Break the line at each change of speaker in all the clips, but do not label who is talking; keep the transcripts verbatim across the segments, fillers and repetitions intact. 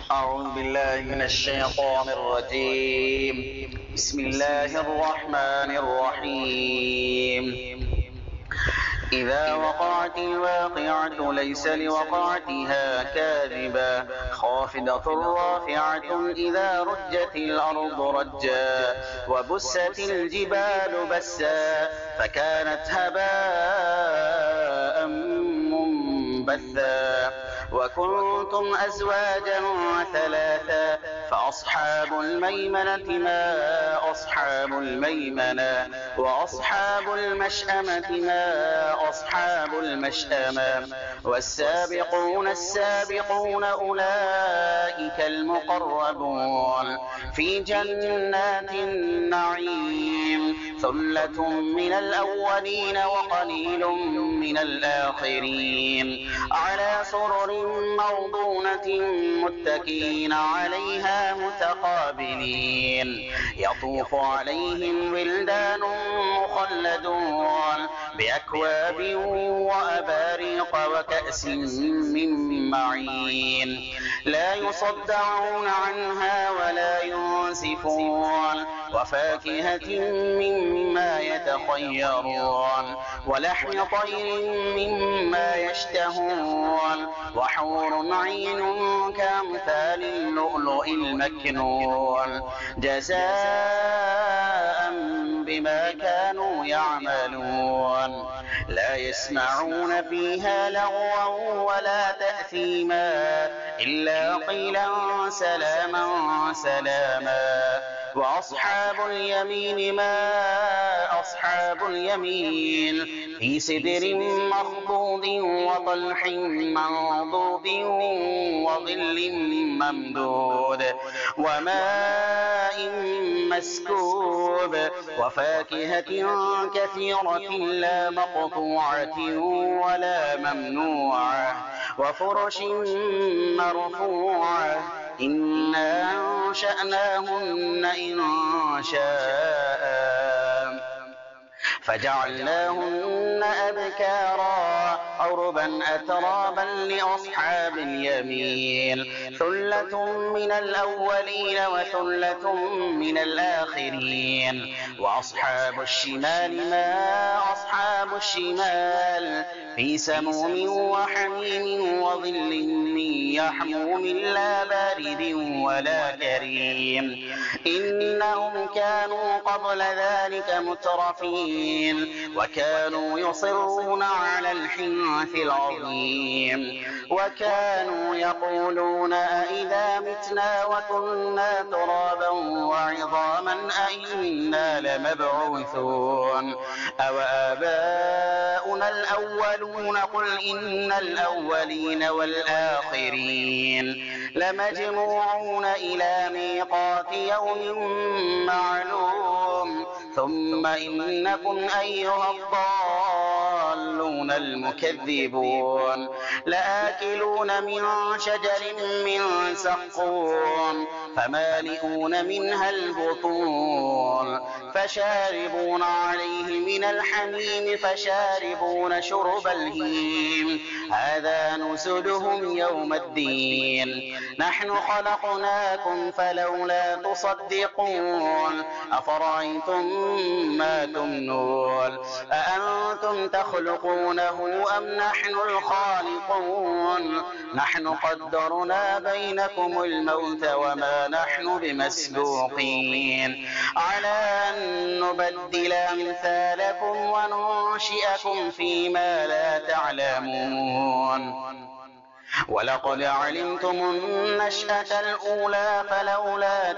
أعوذ بالله من الشيطان الرجيم. بسم الله الرحمن الرحيم. إذا وقعت الواقعة ليس لوقعتها كاذبة خافضة رافعة إذا رجت الأرض رجا وبست الجبال بسا فكانت هباء منبثا وكنتم أزواجا ثلاثا فأصحاب الميمنة ما أصحاب الميمنة وأصحاب المشأمة ما أصحاب المشأمة والسابقون السابقون أولئك المقربون في جنات النعيم ثلة من الأولين وقليل من الآخرين على سرر موضونة متكئين عليها متقابلين يطوف عليهم ولدان مخلدون بأكواب وأباريق وكأس من معين لا يصدعون عنها ولا ينزفون وفاكهة مما يتخيرون ولحم طير مما يشتهون وحور عين كأمثال اللؤلؤ المكنون جزاء بما كانوا يعملون لا يسمعون فيها لغوا ولا تأثيما إلا قيلا سلاما سلاما وأصحاب اليمين ما أصحاب اليمين في سدر مخضود وطلح منضود وظل ممدود وماء مسكوب وفاكهة كثيرة لا مقطوعة ولا ممنوعة وفرش مرفوعة إنا أنشأناهن إن شاء فجعلناهن أبكارا عربا أترابا لأصحاب اليمين ثلة من الأولين وثلة من الآخرين وأصحاب الشمال ما أصحاب الشمال في سموم وحميم وظل من يحموم لا بارد ولا كريم إنهم كانوا قبل ذلك مترفين وكانوا يصرون على الحنث العظيم وكانوا يقولون أئذا متنا وكنا ترابا وعظاما أئنا لمبعوثون أو آباؤنا الأولون قل إن الأولين والآخرين لمجموعون إلى ميقات يوم معلوم ثم إنكم أيها الضالون المكذبون لآكلون من شجر من زقوم فمالئون منها البطون فشاربون عليه من الحميم فشاربون شرب الهيم هذا نزلهم يوم الدين نحن خلقناكم فلولا تصدقون أفرأيتم ما تمنون أأنتم تخلقونه أم نحن الخالقون نحن قدرنا بينكم الموت وما نحن بمسبوقين على أن نبدل أمثالكم وننشئكم فيما لا تعلمون ولقد علمتم النشأة الأولى فلولا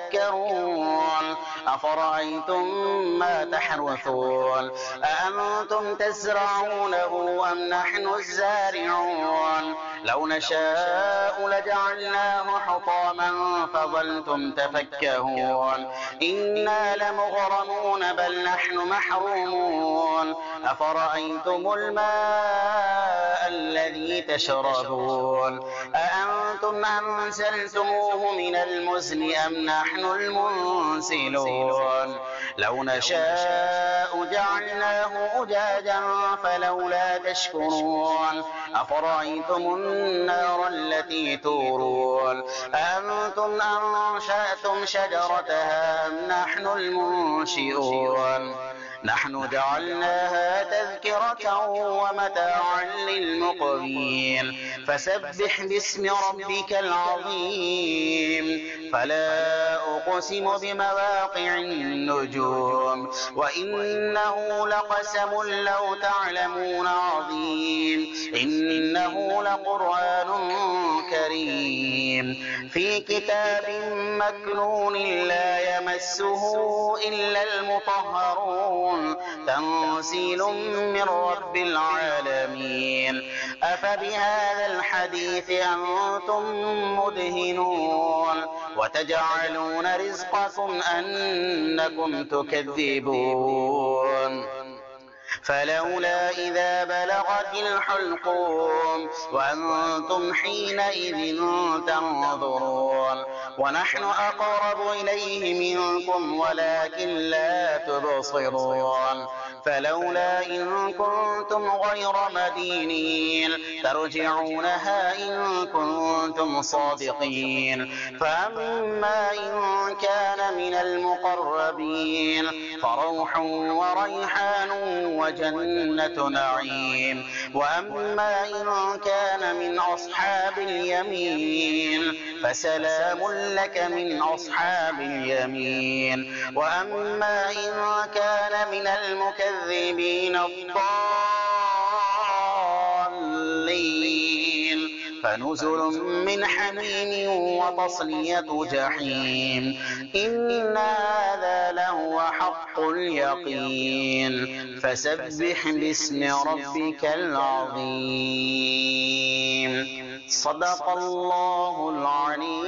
تذكرون أفرأيتم ما تحرثون أأنتم تزرعونه أم نحن الزارعون لو نشاء لجعلناه حطاما فظلتم تفكهون إنا لمغرمون بل نحن محرومون أفرأيتم الماء الذي تشربون أأنتم أنزلتموه من المزن أم نحن المنزلون لو نشاء جعلناه أجاجا فلولا تشكرون أفرأيتم النار التي تورون المفعول أأنتم أنشأتم شجرتها أم نحن المنشئون نحن جعلناها تذكرة ومتاعا للمقوين فسبح باسم ربك العظيم فلا أقسم بمواقع النجوم وإنه لقسم لو تعلمون عظيم إنه لقرآن كريم في كتاب مكنون لا يمسه إلا المطهرون تنزيل من رب العالمين أفبهذا الحديث أنتم مدهنون وتجعلون رزقكم أنكم تكذبون فلولا إذا بلغت الحلقوم وأنتم حينئذ تنظرون ونحن أقرب إليه منكم ولكن لا تبصرون فلولا إن كنتم غير مدينين ترجعونها إن كنتم صادقين فأما إن كان من المقربين فروح وريحان وجنة نعيم وأما إن كان من أصحاب اليمين فسلام لك من أصحاب اليمين وأما إن كان من المكذبين الضالين فنزل من حميم وتصلية جحيم إن هذا لهو حق اليقين فسبح باسم ربك العظيم صدق الله العظيم.